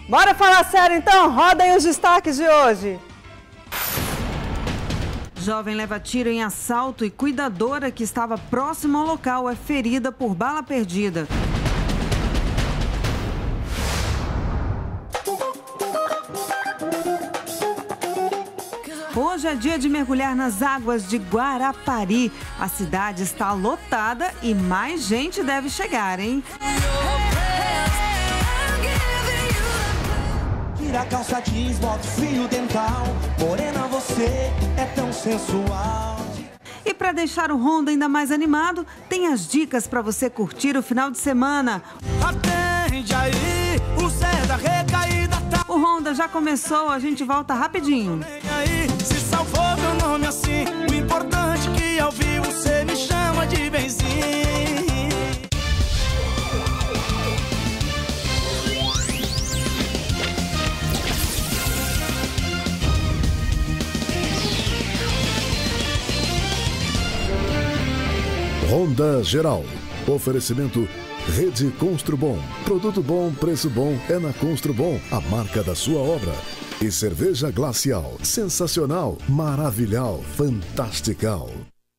Bora falar sério então? Roda aí os destaques de hoje. Jovem leva tiro em assalto e cuidadora que estava próxima ao local é ferida por bala perdida. Hoje é dia de mergulhar nas águas de Guarapari. A cidade está lotada e mais gente deve chegar, hein? Tira a calça jeans, bota o fio dental. Morena, você é tão sensual. E para deixar o Honda ainda mais animado, tem as dicas para você curtir o final de semana. Atende aí, o Zé da recaída tá. O Honda já começou, a gente volta rapidinho. Aí, se salvou meu nome assim. O importante é que ao vivo você me chama de benzinho. Honda Geral. Oferecimento Rede Construbom. Produto bom, preço bom é na Construbom, a marca da sua obra. E cerveja Glacial. Sensacional, maravilhal, fantastical.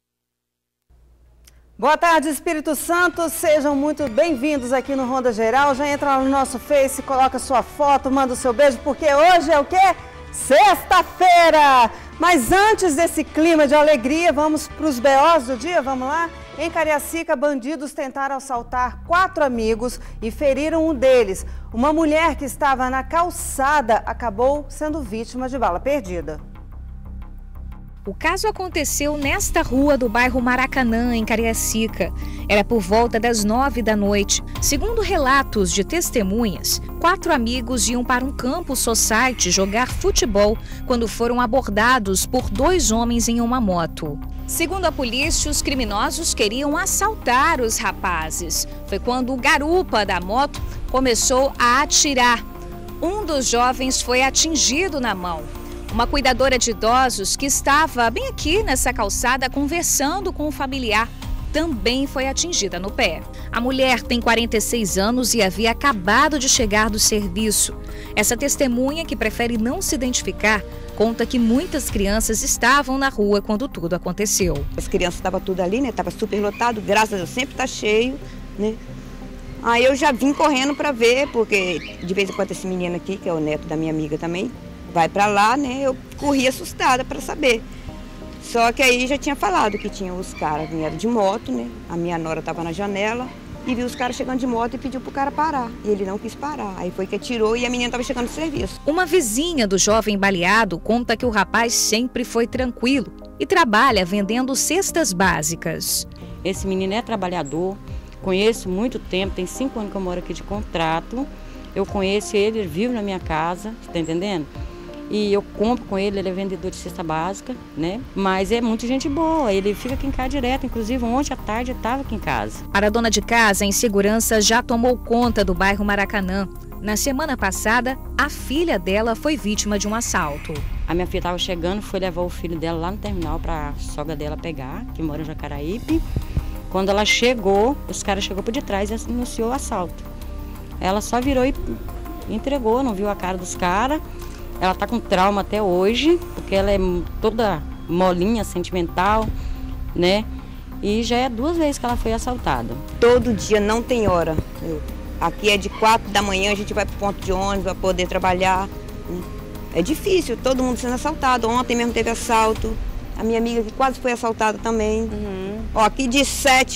Boa tarde, Espírito Santo. Sejam muito bem-vindos aqui no Honda Geral. Já entra lá no nosso Face, coloca sua foto, manda o seu beijo, porque hoje é o quê? Sexta-feira! Mas antes desse clima de alegria, vamos para os BOs do dia, vamos lá? Em Cariacica, bandidos tentaram assaltar 4 amigos e feriram um deles. Uma mulher que estava na calçada acabou sendo vítima de bala perdida. O caso aconteceu nesta rua do bairro Maracanã, em Cariacica. Era por volta das 9 da noite. Segundo relatos de testemunhas, 4 amigos iam para um campo society jogar futebol quando foram abordados por 2 homens em uma moto. Segundo a polícia, os criminosos queriam assaltar os rapazes. Foi quando o garupa da moto começou a atirar. Um dos jovens foi atingido na mão. Uma cuidadora de idosos que estava bem aqui nessa calçada conversando com um familiar também foi atingida no pé. A mulher tem 46 anos e havia acabado de chegar do serviço. Essa testemunha, que prefere não se identificar, conta que muitas crianças estavam na rua quando tudo aconteceu. As crianças estavam tudo ali, né? Estava super lotado, graças a Deus sempre está cheio, né? Aí eu já vim correndo para ver, porque de vez em quando esse menino aqui, que é o neto da minha amiga também, vai para lá, né? Eu corri assustada para saber. Só que aí já tinha falado que tinha os caras vieram de moto, né? A minha nora estava na janela e viu os caras chegando de moto e pediu pro cara parar. E ele não quis parar. Aí foi que atirou e a menina estava chegando do serviço. Uma vizinha do jovem baleado conta que o rapaz sempre foi tranquilo e trabalha vendendo cestas básicas. Esse menino é trabalhador, conheço muito tempo, tem 5 anos que eu moro aqui de contrato. Eu conheço ele, ele vive na minha casa, tá entendendo? E eu compro com ele, ele é vendedor de cesta básica, né? Mas é muito gente boa, ele fica aqui em casa direto, inclusive ontem à tarde ele estava aqui em casa. Para a dona de casa, a insegurança já tomou conta do bairro Maracanã. Na semana passada, a filha dela foi vítima de um assalto. A minha filha estava chegando, foi levar o filho dela lá no terminal para a sogra dela pegar, que mora em Jacaraípe. Quando ela chegou, os caras chegou por detrás e anunciou o assalto. Ela só virou e entregou, não viu a cara dos caras. Ela está com trauma até hoje, porque ela é toda molinha, sentimental, né? E já é 2 vezes que ela foi assaltada. Todo dia, não tem hora. Aqui é de 4 da manhã, a gente vai para o ponto de ônibus para poder trabalhar. É difícil, todo mundo sendo assaltado. Ontem mesmo teve assalto. A minha amiga que quase foi assaltada também. Ó, aqui de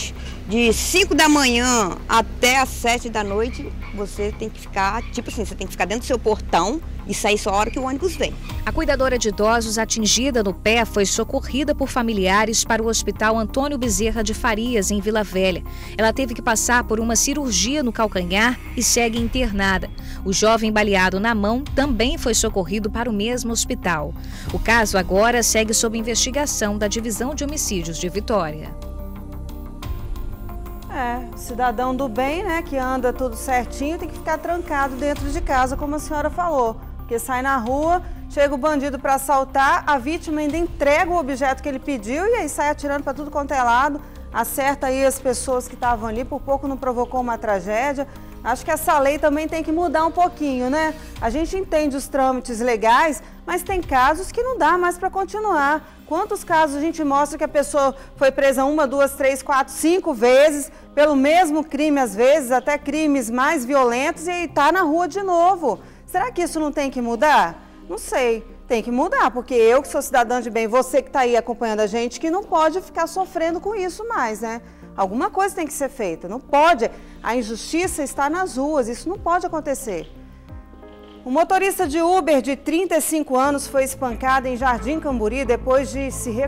5 da manhã até as 7 da noite, você tem que ficar, tipo assim, você tem que ficar dentro do seu portão e sair só a hora que o ônibus vem. A cuidadora de idosos atingida no pé foi socorrida por familiares para o Hospital Antônio Bezerra de Farias, em Vila Velha. Ela teve que passar por uma cirurgia no calcanhar e segue internada. O jovem baleado na mão também foi socorrido para o mesmo hospital. O caso agora segue sob investigação da Divisão de Homicídios de Vitória. Cidadão do bem, né, que anda tudo certinho, tem que ficar trancado dentro de casa, como a senhora falou. Porque sai na rua, chega o bandido para assaltar, a vítima ainda entrega o objeto que ele pediu e aí sai atirando para tudo quanto é lado, acerta aí as pessoas que estavam ali, por pouco não provocou uma tragédia. Acho que essa lei também tem que mudar um pouquinho, né? A gente entende os trâmites legais, mas tem casos que não dá mais para continuar. Quantos casos a gente mostra que a pessoa foi presa 1, 2, 3, 4, 5 vezes, pelo mesmo crime às vezes, até crimes mais violentos, e está na rua de novo. Será que isso não tem que mudar? Não sei, tem que mudar, porque eu que sou cidadã de bem, você que está aí acompanhando a gente, que não pode ficar sofrendo com isso mais, né? Alguma coisa tem que ser feita, não pode. A injustiça está nas ruas, isso não pode acontecer. O motorista de Uber de 35 anos foi espancado em Jardim Camburi depois de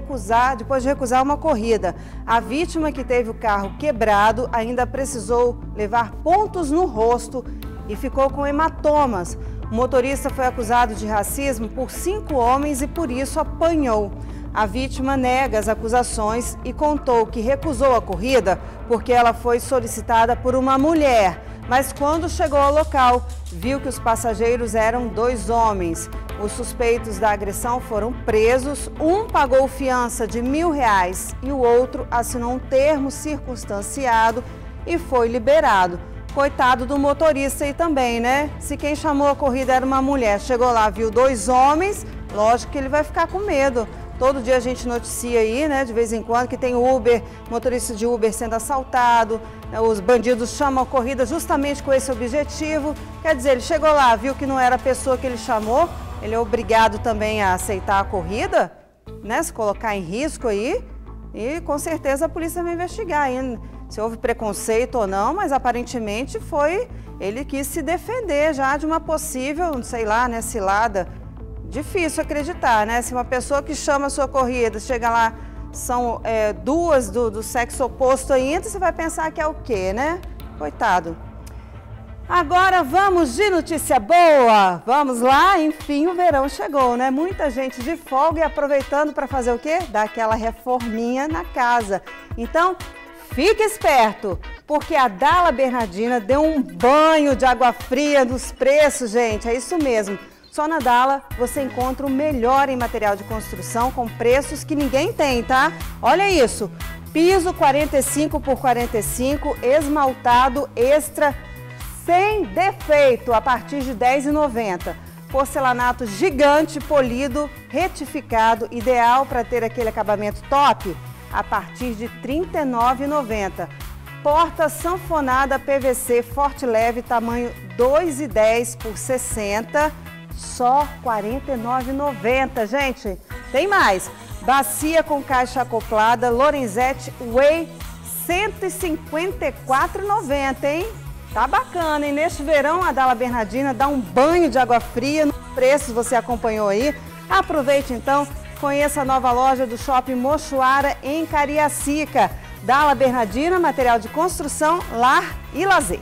recusar uma corrida. A vítima, que teve o carro quebrado, ainda precisou levar pontos no rosto e ficou com hematomas. O motorista foi acusado de racismo por 5 homens e por isso apanhou. A vítima nega as acusações e contou que recusou a corrida porque ela foi solicitada por uma mulher. Mas quando chegou ao local, viu que os passageiros eram 2 homens. Os suspeitos da agressão foram presos. Um pagou fiança de R$1.000 e o outro assinou um termo circunstanciado e foi liberado. Coitado do motorista aí também, né? Se quem chamou a corrida era uma mulher, chegou lá, viu 2 homens, lógico que ele vai ficar com medo. Todo dia a gente noticia aí, né, de vez em quando, que tem Uber, motorista de Uber sendo assaltado, os bandidos chamam a corrida justamente com esse objetivo. Quer dizer, ele chegou lá, viu que não era a pessoa que ele chamou, ele é obrigado também a aceitar a corrida, né, se colocar em risco aí, e com certeza a polícia vai investigar aí, se houve preconceito ou não, mas aparentemente ele quis se defender já de uma possível, sei lá, né, cilada. Difícil acreditar, né? Se uma pessoa que chama a sua corrida, chega lá, são 2 do sexo oposto ainda, você vai pensar que é o quê, né? Coitado. Agora vamos de notícia boa. Vamos lá, enfim, o verão chegou, né? Muita gente de folga e aproveitando para fazer o quê? Dar aquela reforminha na casa. Então, fique esperto, porque a Dalla Bernardina deu um banho de água fria nos preços, gente. É isso mesmo. Só na Dalla você encontra o melhor em material de construção com preços que ninguém tem, tá? Olha isso, piso 45 por 45, esmaltado extra sem defeito a partir de R$10,90. Porcelanato gigante, polido, retificado, ideal para ter aquele acabamento top, a partir de R$39,90. Porta sanfonada PVC forte leve, tamanho 2,10 por 60, só R$ 49,90, gente. Tem mais. Bacia com caixa acoplada, Lorenzetti Way, R$ 154,90, hein? Tá bacana, hein? Neste verão, a Dalla Bernardina dá um banho de água fria. Nos preços você acompanhou aí. Aproveite então, conheça a nova loja do Shopping Mochuara em Cariacica. Dalla Bernardina, material de construção, lar e lazer.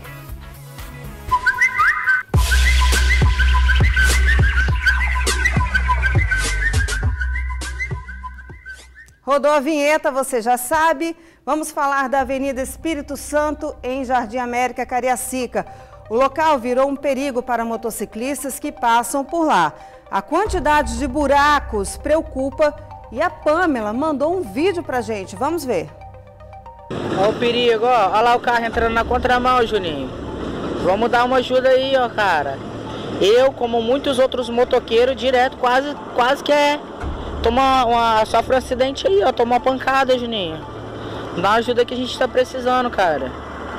Rodou a vinheta, você já sabe. Vamos falar da Avenida Espírito Santo, em Jardim América, Cariacica. O local virou um perigo para motociclistas que passam por lá. A quantidade de buracos preocupa e a Pamela mandou um vídeo pra gente. Vamos ver. Olha o perigo, ó. Olha lá o carro entrando na contramão, Juninho. Vamos dar uma ajuda aí, ó, cara. Eu, como muitos outros motoqueiros, direto, quase que sofre um acidente aí, ó. Toma uma pancada, Juninho. Dá uma ajuda que a gente tá precisando, cara.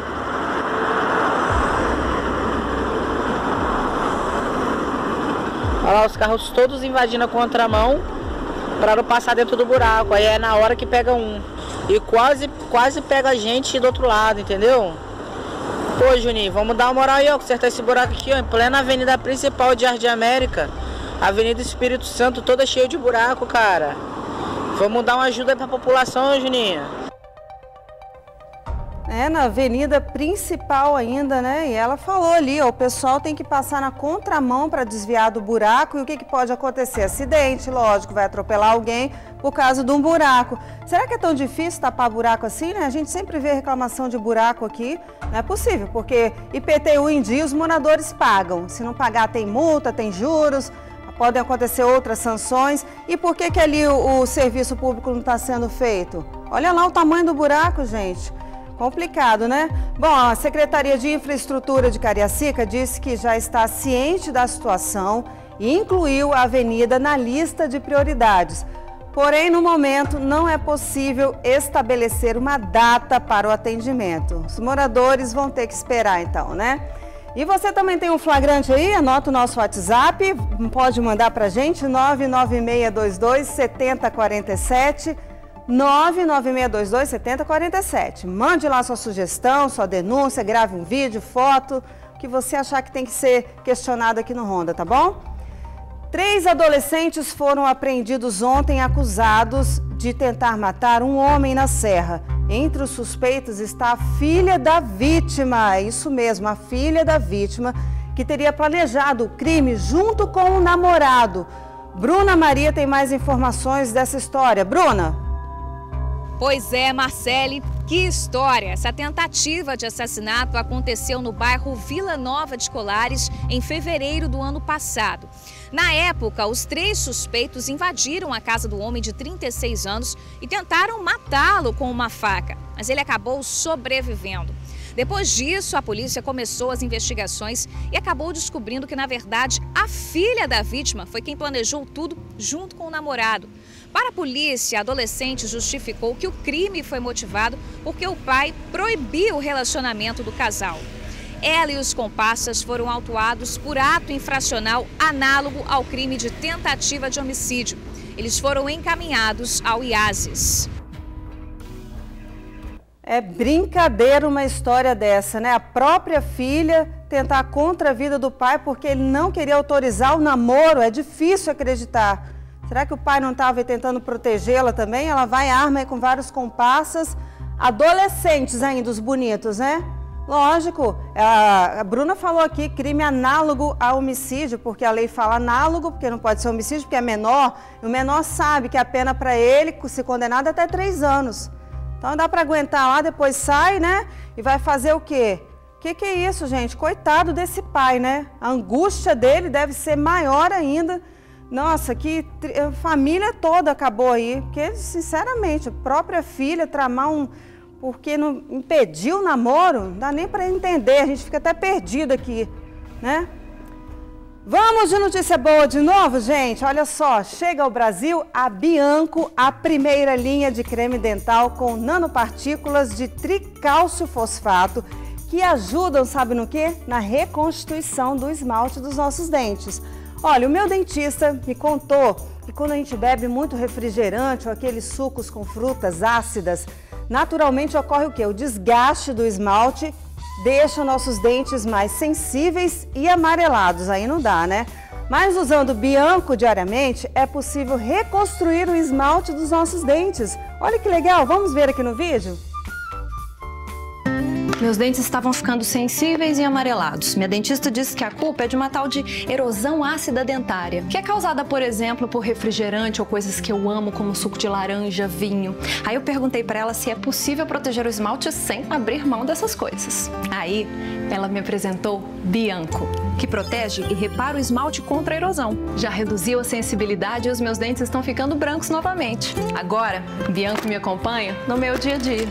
Olha lá os carros todos invadindo a contramão para não passar dentro do buraco. Aí é na hora que pega um. E quase pega a gente do outro lado, entendeu? Pô, Juninho, vamos dar uma moral aí, ó. Consertar esse buraco aqui, ó. Em plena avenida principal de Jardim América. Avenida Espírito Santo toda cheia de buraco, cara. Vamos dar uma ajuda aí pra população, Juninho. É, na avenida principal ainda, né? E ela falou ali, ó, o pessoal tem que passar na contramão para desviar do buraco. E o que pode acontecer? Acidente, lógico, vai atropelar alguém por causa de um buraco. Será que é tão difícil tapar buraco assim, né? A gente sempre vê reclamação de buraco aqui. Não é possível, porque IPTU em dia os moradores pagam. Se não pagar tem multa, tem juros, podem acontecer outras sanções. E por que ali o serviço público não está sendo feito? Olha lá o tamanho do buraco, gente. Complicado, né? Bom, a Secretaria de Infraestrutura de Cariacica disse que já está ciente da situação e incluiu a avenida na lista de prioridades. Porém, no momento, não é possível estabelecer uma data para o atendimento. Os moradores vão ter que esperar, então, né? E você também tem um flagrante aí? Anota o nosso WhatsApp, pode mandar para a gente, 99622-7047, 99622-7047. Mande lá sua sugestão, sua denúncia, grave um vídeo, foto, o que você achar que tem que ser questionado aqui no Ronda, tá bom? 3 adolescentes foram apreendidos ontem acusados de tentar matar um homem na Serra. Entre os suspeitos está a filha da vítima, isso mesmo, a filha da vítima, que teria planejado o crime junto com o namorado. Bruna Maria tem mais informações dessa história. Bruna? Pois é, Marcele, que história! Essa tentativa de assassinato aconteceu no bairro Vila Nova de Colares em fevereiro do ano passado. Na época, os 3 suspeitos invadiram a casa do homem de 36 anos e tentaram matá-lo com uma faca, mas ele acabou sobrevivendo. Depois disso, a polícia começou as investigações e acabou descobrindo que, na verdade, a filha da vítima foi quem planejou tudo junto com o namorado. Para a polícia, a adolescente justificou que o crime foi motivado porque o pai proibiu o relacionamento do casal. Ela e os comparsas foram autuados por ato infracional análogo ao crime de tentativa de homicídio. Eles foram encaminhados ao IASES. É brincadeira uma história dessa, né? A própria filha tentar contra a vida do pai porque ele não queria autorizar o namoro. É difícil acreditar. Será que o pai não estava tentando protegê-la também? Ela vai arma aí com vários comparsas, adolescentes ainda, os bonitos, né? Lógico, a Bruna falou aqui, crime análogo a homicídio, porque a lei fala análogo, porque não pode ser homicídio, porque é menor, e o menor sabe que a pena para ele, se condenado, é até 3 anos. Então dá para aguentar lá, depois sai, né? E vai fazer o quê? O que é isso, gente? Coitado desse pai, né? A angústia dele deve ser maior ainda. Nossa, que família toda acabou aí, porque, sinceramente, a própria filha tramar porque não impediu o namoro, não dá nem para entender, a gente fica até perdido aqui, né? Vamos de notícia boa de novo, gente? Olha só, chega ao Brasil a Bianco, a primeira linha de creme dental com nanopartículas de tricálcio-fosfato que ajudam, sabe no quê? Na reconstituição do esmalte dos nossos dentes. Olha, o meu dentista me contou que quando a gente bebe muito refrigerante ou aqueles sucos com frutas ácidas, naturalmente ocorre o quê? O desgaste do esmalte deixa nossos dentes mais sensíveis e amarelados, aí não dá, né? Mas usando Bianco diariamente é possível reconstruir o esmalte dos nossos dentes. Olha que legal, vamos ver aqui no vídeo? Meus dentes estavam ficando sensíveis e amarelados. Minha dentista disse que a culpa é de uma tal de erosão ácida dentária, que é causada, por exemplo, por refrigerante ou coisas que eu amo, como suco de laranja, vinho. Aí eu perguntei para ela se é possível proteger o esmalte sem abrir mão dessas coisas. Aí ela me apresentou Bianco, que protege e repara o esmalte contra a erosão. Já reduziu a sensibilidade e os meus dentes estão ficando brancos novamente. Agora, Bianco me acompanha no meu dia a dia.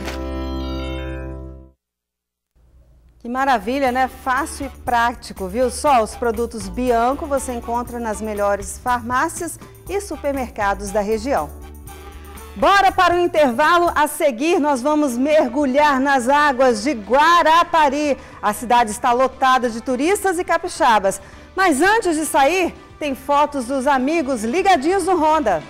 Que maravilha, né? Fácil e prático, viu? Só os produtos Bianco você encontra nas melhores farmácias e supermercados da região. Bora para o intervalo. A seguir, nós vamos mergulhar nas águas de Guarapari. A cidade está lotada de turistas e capixabas. Mas antes de sair, tem fotos dos amigos ligadinhos no Ronda.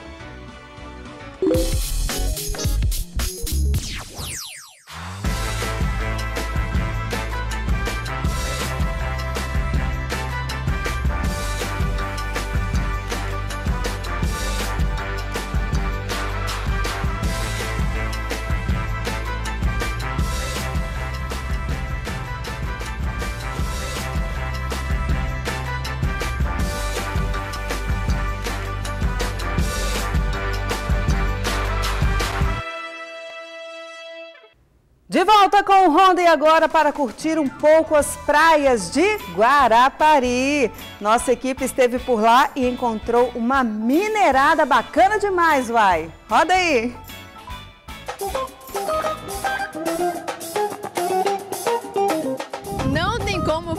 De volta com o Ronda e agora para curtir um pouco as praias de Guarapari. Nossa equipe esteve por lá e encontrou uma minerada bacana demais, uai. Roda aí!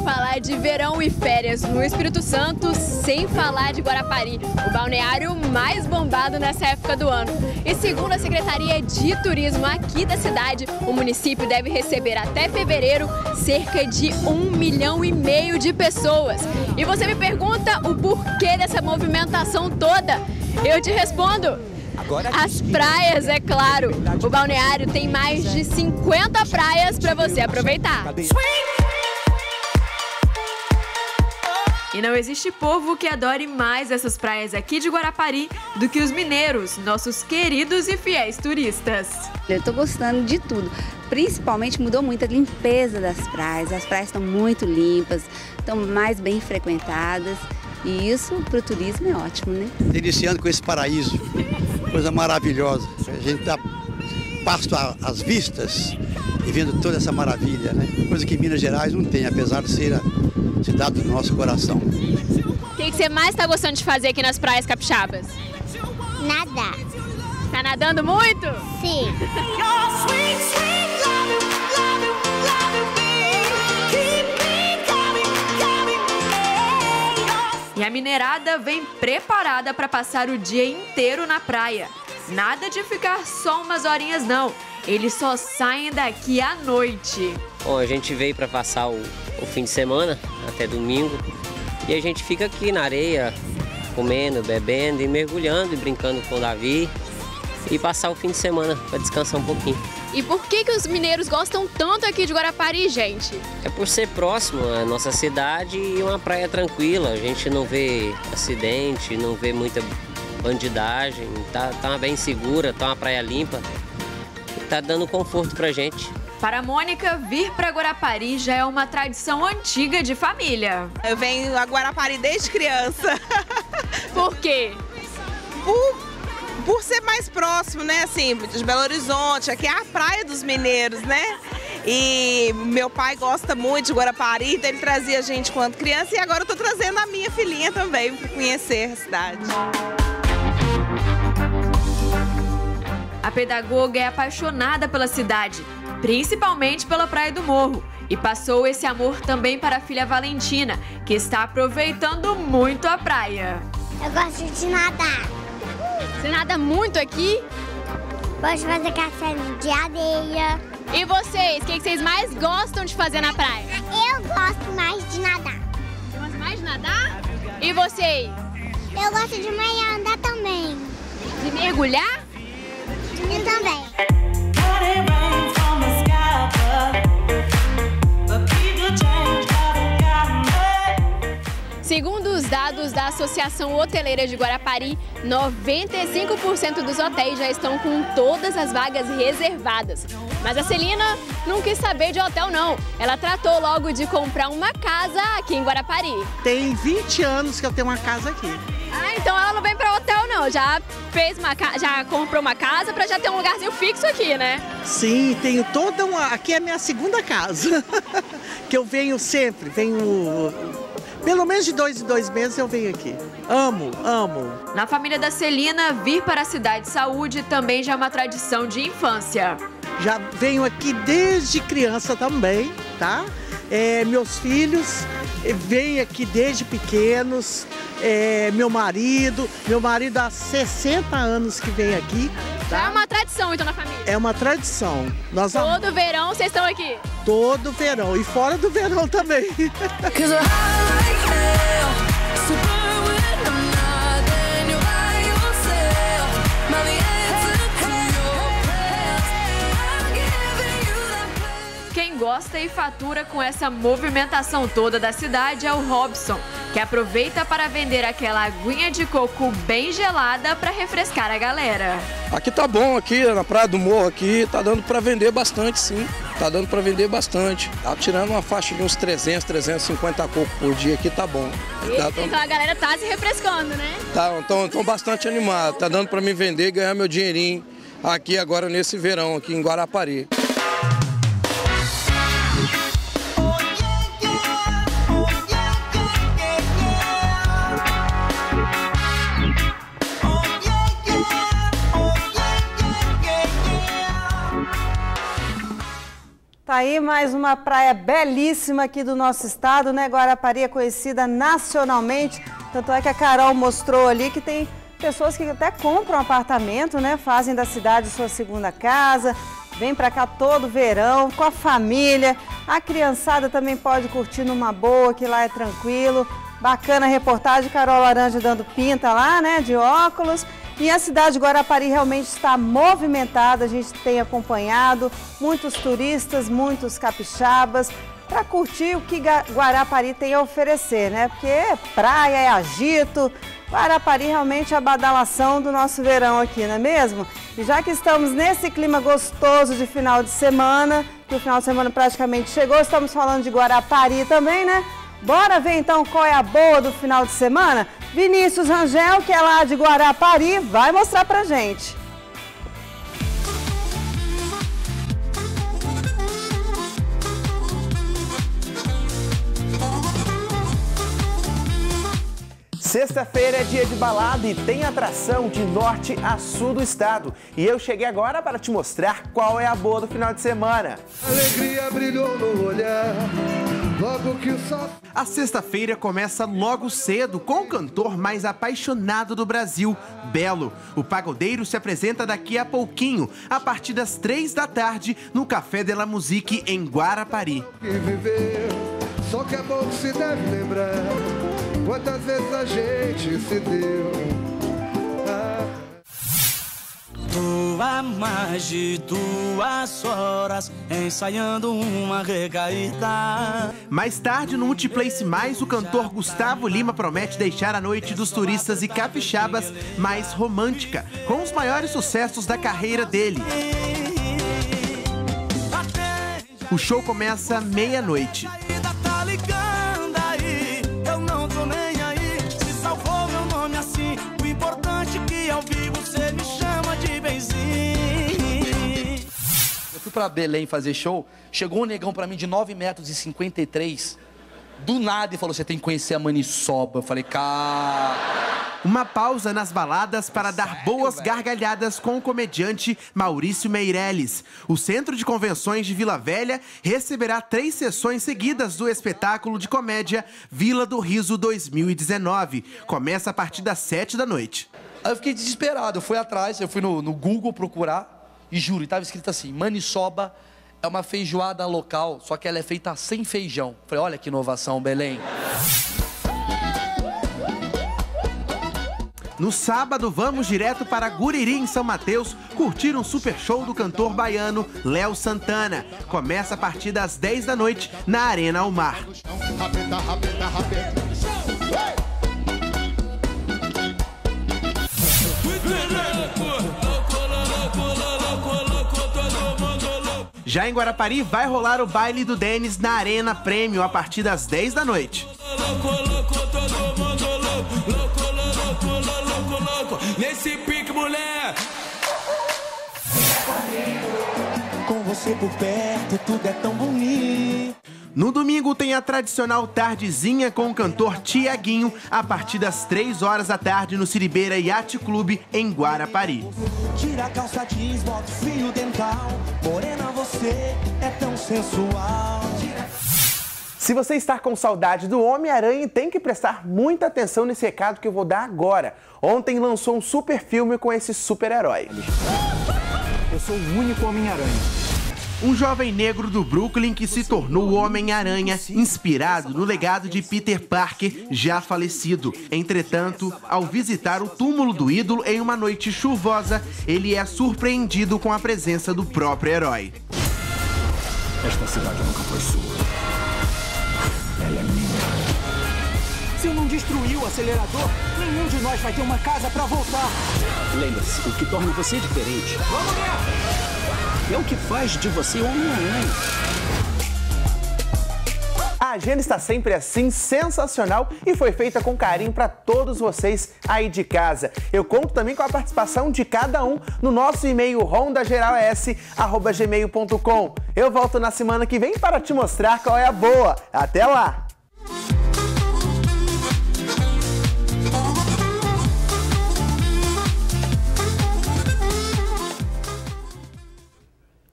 falar de verão e férias no Espírito Santo sem falar de Guarapari, o balneário mais bombado nessa época do ano. E segundo a Secretaria de Turismo aqui da cidade, o município deve receber até fevereiro cerca de 1,5 milhão de pessoas. E você me pergunta o porquê dessa movimentação toda? Eu te respondo. As praias, é claro. O balneário tem mais de 50 praias para você aproveitar. E não existe povo que adore mais essas praias aqui de Guarapari do que os mineiros, nossos queridos e fiéis turistas. Eu tô gostando de tudo. Principalmente mudou muito a limpeza das praias. As praias estão muito limpas, estão mais bem frequentadas. E isso para o turismo é ótimo, né? Deliciando com esse paraíso, coisa maravilhosa. A gente dá pasto às vistas e vendo toda essa maravilha, né? Coisa que Minas Gerais não tem, apesar de ser a cidade do nosso coração. O que você mais está gostando de fazer aqui nas praias capixabas? Nadar. Tá nadando muito? Sim. E a mineirada vem preparada para passar o dia inteiro na praia. Nada de ficar só umas horinhas não. Eles só saem daqui à noite. Bom, a gente veio para passar o fim de semana, até domingo. E a gente fica aqui na areia, comendo, bebendo e mergulhando e brincando com o Davi. E passar o fim de semana para descansar um pouquinho. E por que os mineiros gostam tanto aqui de Guarapari, gente? É por ser próximo à nossa cidade e uma praia tranquila. A gente não vê acidente, não vê muita bandidagem, tá bem segura, tá uma praia limpa. Tá dando conforto pra gente. Para a Mônica, vir para Guarapari já é uma tradição antiga de família. Eu venho a Guarapari desde criança. Por quê? Por ser mais próximo, né, assim, de Belo Horizonte, aqui é a praia dos mineiros, né? E meu pai gosta muito de Guarapari, então ele trazia a gente quando criança e agora eu tô trazendo a minha filhinha também para conhecer a cidade. A pedagoga é apaixonada pela cidade, principalmente pela Praia do Morro, e passou esse amor também para a filha Valentina, que está aproveitando muito a praia. Eu gosto de nadar. Você nada muito aqui? Gosto de fazer castelo de areia. E vocês, o que vocês mais gostam de fazer na praia? Eu gosto mais de nadar. Você gosta mais de nadar? E vocês? Eu gosto de andar também. De mergulhar? Eu também. Segundo os dados da Associação Hoteleira de Guarapari, 95% dos hotéis já estão com todas as vagas reservadas. Mas a Celina não quis saber de hotel não. Ela tratou logo de comprar uma casa aqui em Guarapari. Tem 20 anos que eu tenho uma casa aqui. Ah, então ela não vem para hotel não. Já comprou uma casa para já ter um lugarzinho fixo aqui, né? Sim, tenho toda uma... Aqui é a minha segunda casa. Que eu venho sempre, pelo menos de 2 em 2 meses eu venho aqui. Amo. Na família da Celina, vir para a Cidade Saúde também já é uma tradição de infância. Já venho aqui desde criança também, tá? Meus filhos vêm aqui desde pequenos. Meu marido há 60 anos que vem aqui. Tá? Já é uma tradição então na família? É uma tradição. Todo verão vocês estão aqui? Todo verão e fora do verão também. Quem gosta e fatura com essa movimentação toda da cidade é o Robson, que aproveita para vender aquela aguinha de coco bem gelada para refrescar a galera. Aqui tá bom, aqui na Praia do Morro, aqui tá dando para vender bastante, sim. Tá dando para vender bastante. Tá tirando uma faixa de uns 300, 350 coco por dia aqui, tá bom. Então a galera tá se refrescando, né? Tá, então bastante animado. Tá dando para me vender e ganhar meu dinheirinho aqui agora nesse verão, aqui em Guarapari. Tá aí mais uma praia belíssima aqui do nosso estado, né? Guarapari é conhecida nacionalmente, tanto é que a Carol mostrou ali que tem pessoas que até compram apartamento, né? Fazem da cidade sua segunda casa, vem pra cá todo verão, com a família. A criançada também pode curtir numa boa, que lá é tranquilo. Bacana a reportagem, Carol Laranja dando pinta lá, né? De óculos. E a cidade de Guarapari realmente está movimentada, a gente tem acompanhado muitos turistas, muitos capixabas, para curtir o que Guarapari tem a oferecer, né? Porque é praia, é agito, Guarapari realmente é a badalação do nosso verão aqui, não é mesmo? E já que estamos nesse clima gostoso de final de semana, que o final de semana praticamente chegou, estamos falando de Guarapari também, né? Bora ver então qual é a boa do final de semana? Vinícius Rangel, que é lá de Guarapari, vai mostrar pra gente. Sexta-feira é dia de balada e tem atração de norte a sul do estado. E eu cheguei agora para te mostrar qual é a boa do final de semana. Alegria brilhou no olhar. Logo que o sol... A sexta-feira começa logo cedo com o cantor mais apaixonado do Brasil, Belo. O pagodeiro se apresenta daqui a pouquinho, a partir das 3 da tarde, no Café de la Musique, em Guarapari. E viver, só que é bom que se deve lembrar quantas vezes a gente se deu. Tô há mais de 2 horas ensaiando uma recaída. Mais tarde, no Multiplace Mais, o cantor Gustavo Lima promete deixar a noite dos turistas e capixabas mais romântica, com os maiores sucessos da carreira dele. O show começa meia-noite. Tá ligando aí, eu não tô nem aí. Se salvou meu nome assim, o importante é que ao vivo você me chama de benzinho. Eu fui pra Belém fazer show, chegou um negão pra mim de 9,53 metros, do nada, e falou, você tem que conhecer a Maniçoba. Eu falei, cara... Uma pausa nas baladas para dar boas gargalhadas com o comediante Maurício Meirelles. O Centro de Convenções de Vila Velha receberá 3 sessões seguidas do espetáculo de comédia Vila do Riso 2019. Começa a partir das 7 da noite. Aí eu fiquei desesperado, eu fui atrás, eu fui no Google procurar, e juro, estava escrito assim, Maniçoba é uma feijoada local, só que ela é feita sem feijão. Falei, olha que inovação, Belém. No sábado, vamos direto para Guriri, em São Mateus, curtir um super show do cantor baiano Léo Santana. Começa a partir das 10 da noite na Arena Almar. Já em Guarapari, vai rolar o baile do Denis na Arena Prêmio a partir das 10 da noite. Nesse pique, mulher. Com você por perto, tudo é tão bonito. No domingo tem a tradicional tardezinha com o cantor Tiaguinho a partir das 3 horas da tarde no Siribeira Yacht Club em Guarapari. Tira a calça jeans, bota o fio dental. Morena, você é tão sensual. Se você está com saudade do Homem-Aranha, tem que prestar muita atenção nesse recado que eu vou dar agora. Ontem lançou um super filme com esse super-herói. Eu sou o único Homem-Aranha. Um jovem negro do Brooklyn que se tornou o Homem-Aranha, inspirado no legado de Peter Parker, já falecido. Entretanto, ao visitar o túmulo do ídolo em uma noite chuvosa, ele é surpreendido com a presença do próprio herói. Esta cidade nunca foi sua. Ela é minha. Se eu não destruir o acelerador, nenhum de nós vai ter uma casa pra voltar. Lembre-se, o que torna você diferente Vamos ver! É o que faz de você Homem-Aranha. A agenda está sempre assim, sensacional, e foi feita com carinho para todos vocês aí de casa. Eu conto também com a participação de cada um no nosso e-mail rondagerals@gmail.com. Eu volto na semana que vem para te mostrar qual é a boa. Até lá!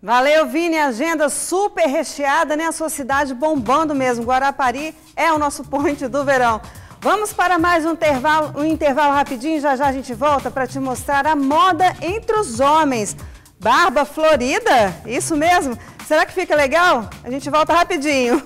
Valeu, Vini, agenda super recheada, né? A sua cidade bombando mesmo. Guarapari é o nosso point do verão. Vamos para mais um intervalo rapidinho, já já a gente volta para te mostrar a moda entre os homens. Barba florida? Isso mesmo? Será que fica legal? A gente volta rapidinho.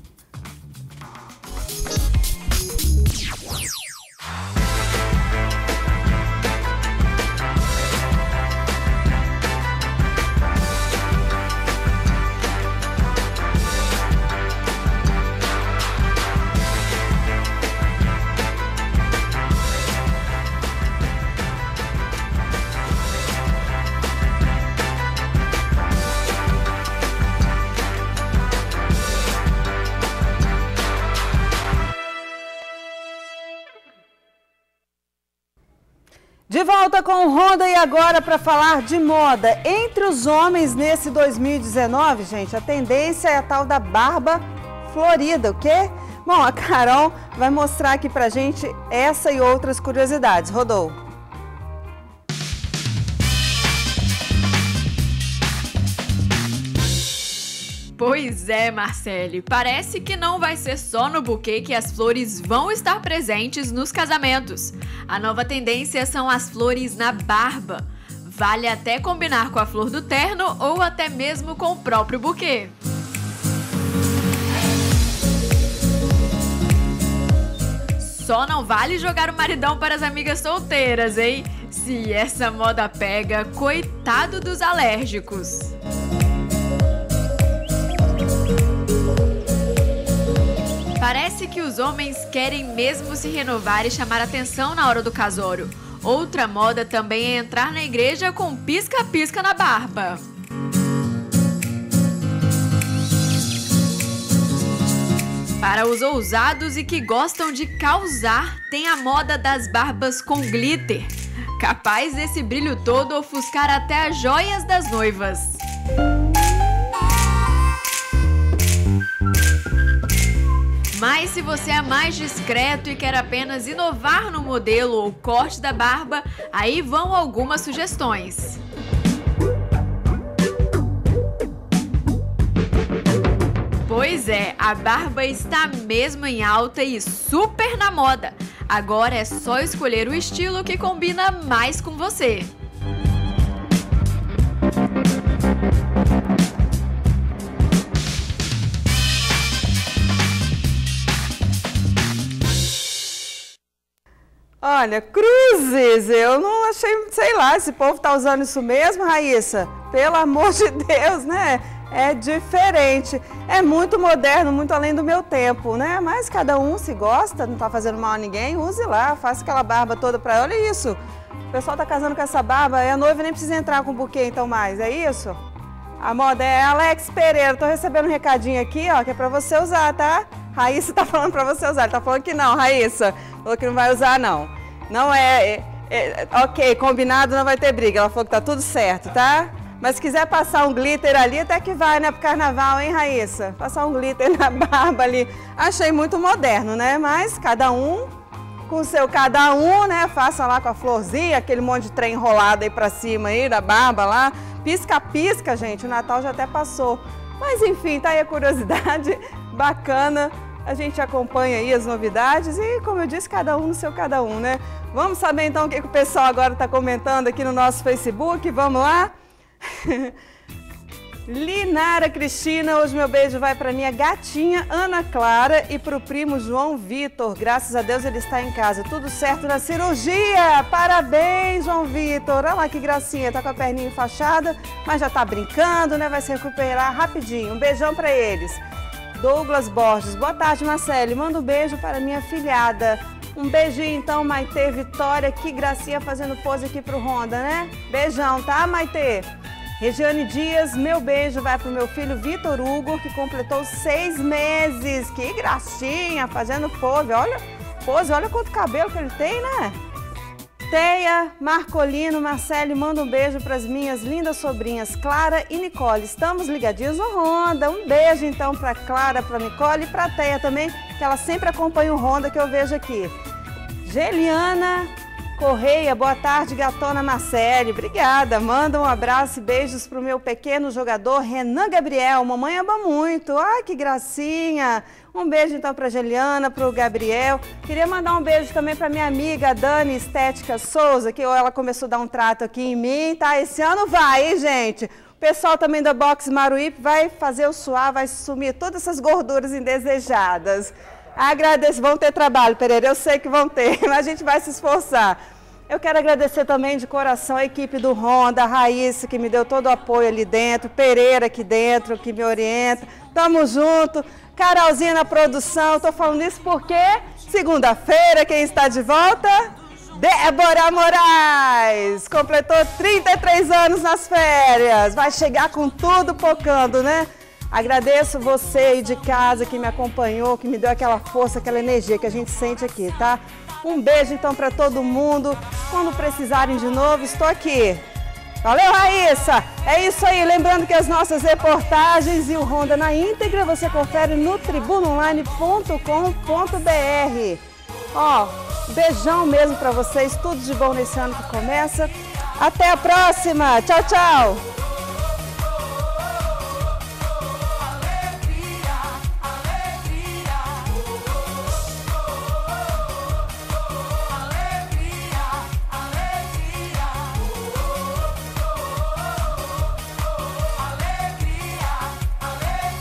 De volta com o Ronda e agora para falar de moda. Entre os homens nesse 2019, gente, a tendência é a tal da barba florida, o quê? Bom, a Carol vai mostrar aqui pra gente essa e outras curiosidades. Rodou. Pois é, Marcele, parece que não vai ser só no buquê que as flores vão estar presentes nos casamentos. A nova tendência são as flores na barba. Vale até combinar com a flor do terno ou até mesmo com o próprio buquê. Só não vale jogar o maridão para as amigas solteiras, hein? Se essa moda pega, coitado dos alérgicos. Parece que os homens querem mesmo se renovar e chamar atenção na hora do casório. Outra moda também é entrar na igreja com pisca-pisca na barba. Para os ousados e que gostam de causar, tem a moda das barbas com glitter. Capaz desse brilho todo ofuscar até as joias das noivas. Mas se você é mais discreto e quer apenas inovar no modelo ou corte da barba, aí vão algumas sugestões. Pois é, a barba está mesmo em alta e super na moda. Agora é só escolher o estilo que combina mais com você. Olha, cruzes, eu não achei, sei lá, esse povo tá usando isso mesmo, Raíssa? Pelo amor de Deus, né? É diferente, é muito moderno, muito além do meu tempo, né? Mas cada um se gosta, não tá fazendo mal a ninguém, use lá, faça aquela barba toda pra ela. Olha isso, o pessoal tá casando com essa barba e a noiva nem precisa entrar com buquê então mais, é isso? A moda é Alex Pereira, tô recebendo um recadinho aqui, ó, que é pra você usar, tá? Raíssa tá falando pra você usar, tá falando que não, Raíssa, falou que não vai usar não. Não ok, combinado, não vai ter briga, ela falou que tá tudo certo, tá? Mas se quiser passar um glitter ali, até que vai, né, pro carnaval, hein, Raíssa? Passar um glitter na barba ali, achei muito moderno, né? Mas cada um com o seu cada um, né? Faça lá com a florzinha, aquele monte de trem enrolado aí pra cima aí, da barba lá. Pisca-pisca, gente, o Natal já até passou. Mas enfim, tá aí a curiosidade bacana. A gente acompanha aí as novidades e, como eu disse, cada um no seu cada um, né? Vamos saber então o que o pessoal agora está comentando aqui no nosso Facebook. Vamos lá? Linara Cristina, hoje meu beijo vai para minha gatinha Ana Clara e para o primo João Vitor. Graças a Deus ele está em casa. Tudo certo na cirurgia. Parabéns, João Vitor. Olha lá que gracinha, tá com a perninha enfaixada, mas já tá brincando, né? Vai se recuperar rapidinho. Um beijão para eles. Douglas Borges, boa tarde, Marcele. Manda um beijo para minha filhada. Um beijinho então, Maitê Vitória. Que gracinha fazendo pose aqui pro Ronda, né? Beijão, tá, Maitê? Regiane Dias, meu beijo vai pro meu filho Vitor Hugo, que completou 6 meses. Que gracinha, fazendo pose. Olha quanto cabelo que ele tem, né? Teia, Marcolino, Marcele, manda um beijo para as minhas lindas sobrinhas Clara e Nicole. Estamos ligadinhos no Ronda. Um beijo então para Clara, para Nicole e para Teia também, que ela sempre acompanha o Ronda que eu vejo aqui. Geliana Correia, boa tarde, gatona Marcele. Obrigada. Manda um abraço e beijos pro meu pequeno jogador Renan Gabriel. Mamãe ama muito. Ai, que gracinha. Um beijo então pra Geliana, pro Gabriel. Queria mandar um beijo também pra minha amiga Dani Estética Souza, que ela começou a dar um trato aqui em mim, tá? Esse ano vai, hein, gente? O pessoal também da Box Maruípe vai fazer o suar, vai sumir todas essas gorduras indesejadas. Agradeço, vão ter trabalho, Pereira, eu sei que vão ter, mas a gente vai se esforçar. Eu quero agradecer também de coração a equipe do Honda, a Raíssa, que me deu todo o apoio ali dentro, Pereira aqui dentro, que me orienta. Tamo junto. Carolzinha na produção, tô falando isso porque segunda-feira, quem está de volta? Débora Moraes, completou 33 anos nas férias, vai chegar com tudo pocando, né? Agradeço você aí de casa que me acompanhou, que me deu aquela força, aquela energia que a gente sente aqui, tá? Um beijo então para todo mundo. Quando precisarem de novo, estou aqui. Valeu, Raíssa! É isso aí. Lembrando que as nossas reportagens e o Honda na íntegra você confere no tribunaonline.com.br. Ó, beijão mesmo para vocês. Tudo de bom nesse ano que começa. Até a próxima. Tchau, tchau.